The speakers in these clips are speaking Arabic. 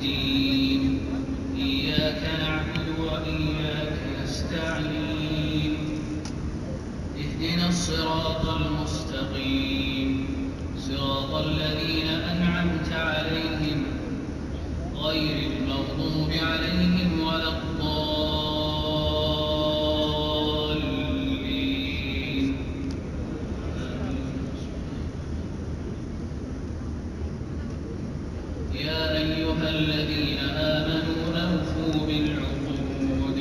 الدين إياك نعبد وإياك نستعين اهدنا الصراط المستقيم صراط الذين أنعمت عليهم غير المغضوب عليهم ولا الضالين. يا أيها الذين آمنوا أوفوا بالعقود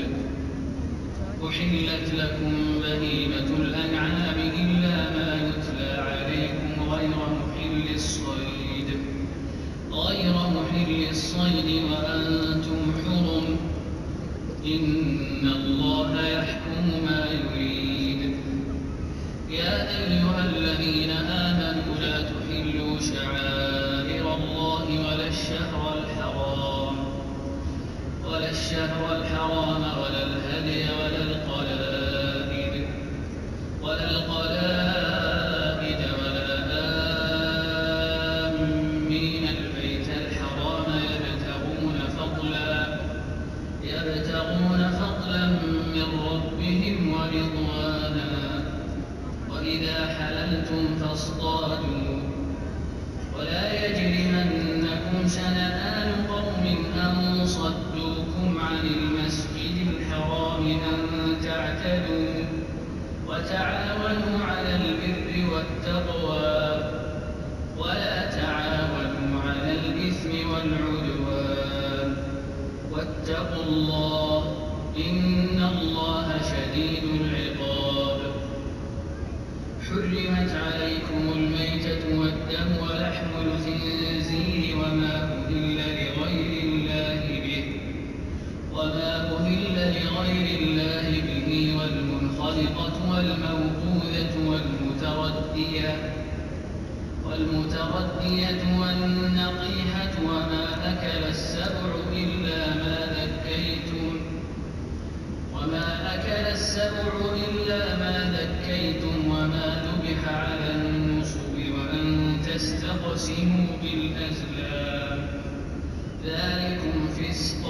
أحلت لكم بهيمة الأنعام إلا ما يتلى عليكم غير محل الصيد وأنتم حرم إن الله يحكم ما يريد. يا أيها الذين آمنوا لا تحلوا شعائر الله ولا الشهر الحرام ولا الهدي ولا القلائد ولا آمين البيت الحرام يبتغون فضلا من ربهم ورضوانا وإذا حللتم فاصطادوا ولا يجرمنكم شنآن قوم أن صدوكم عن المسجد الحرام أن تعتدوا وتعاونوا على البر والتقوى ولا تعاونوا على الإثم والعدوان واتقوا الله إن الله شديد العقاب. حرمت عليكم الميتة والدم ولحم الخنزير وما أهل لغير الله به والمنخلقة والموقوذة والمتردية والنطيحة وما أكل السبع إلا ما ذكيتم وما ذبح على النصب وأن تستقسموا بالأزلام ذلكم فسق.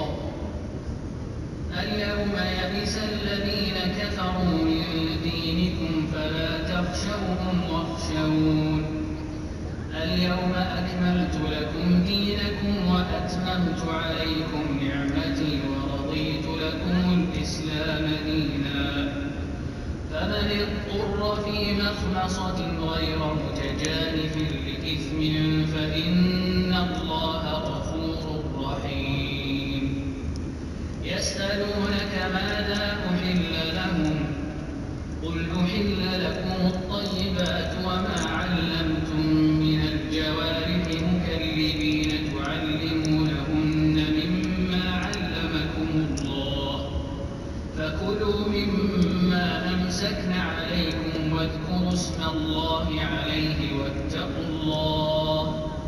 اليوم يئس الذين كفروا من دينكم فلا تخشوهم واخشون اليوم أكملت لكم دينكم وأتممت عليكم نعمتي ورضيت لكم الإسلام دينا فمن اضطر في مخمصة غير متجانف لإثم فإن الله غفور رحيم. يسألونك ماذا أحل لهم قل أحل لكم الطيبات وما علمتم من الجوارح مكلبين تعلمونهن مما علمكم الله فكلوا مما أمسكن عليكم واذكروا اسم الله عليه واتقوا الله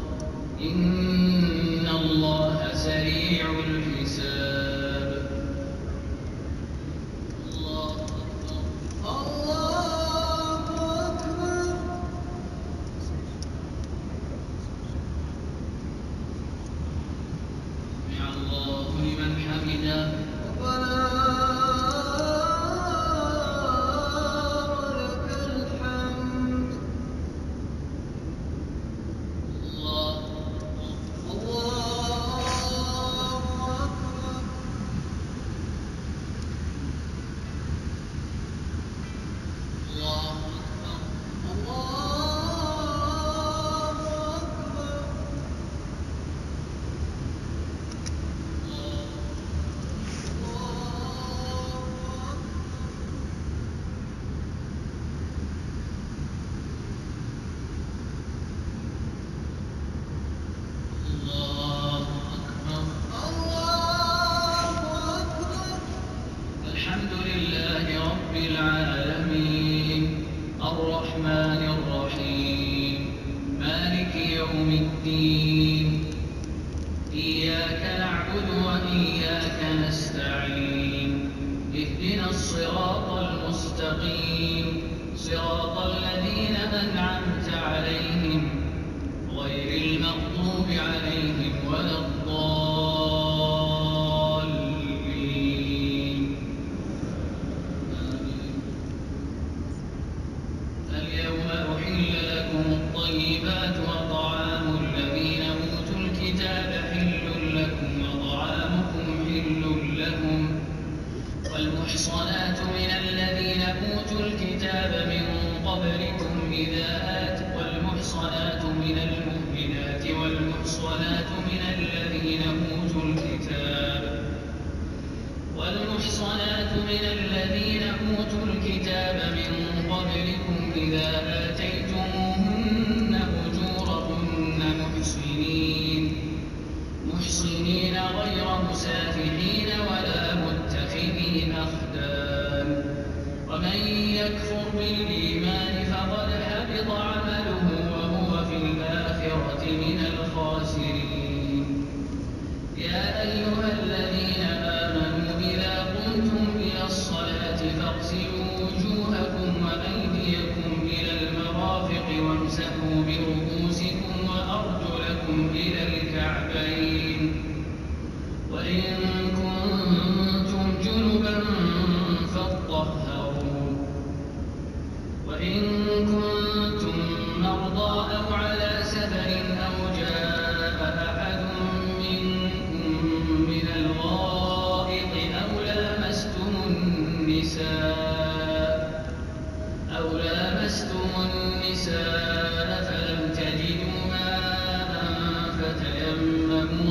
إن الله سريع الحساب. الله أكبر. سمع الله لمن حمده ربنا ولك الحمد. الله أكبر. الله الحمد لله رب العالمين الرحمن الرحيم مالك يوم الدين إياك نعبد وإياك نستعين اهدنا الصراط المستقيم صراط الذين أنعمت عليهم غير المغضوب عليهم ولا الضالين.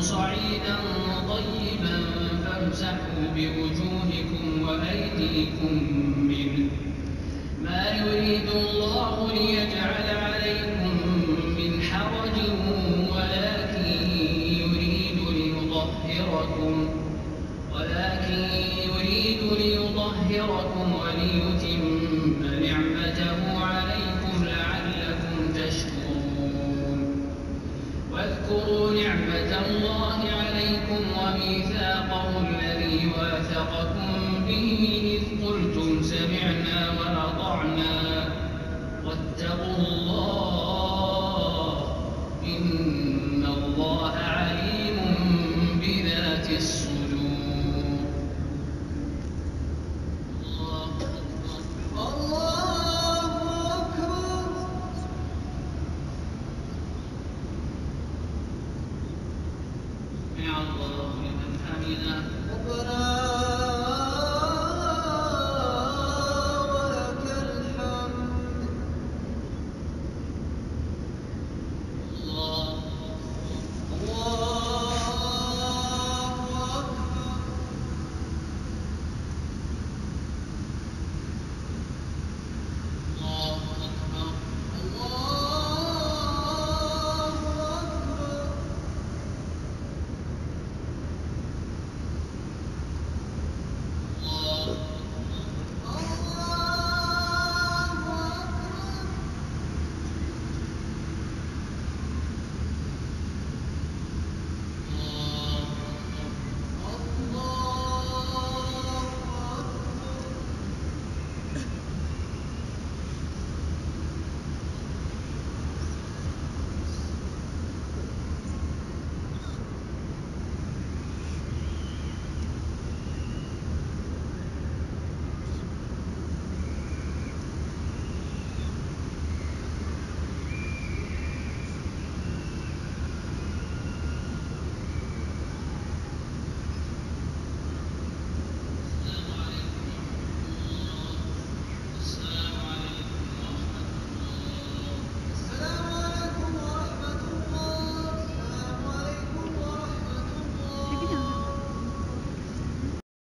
صعيدا طيبا فامسحوا بوجوهكم وأيديكم منه ما يريد الله ليجعل عليكم من حرج ولكن يريد ليطهركم وليتم نعمته عليكم لعلكم تشكرون واذكروا نعمة الله عليكم وميثاقه الذي واثقكم به إذ قلتم سمعنا وأطعنا واتقوا الله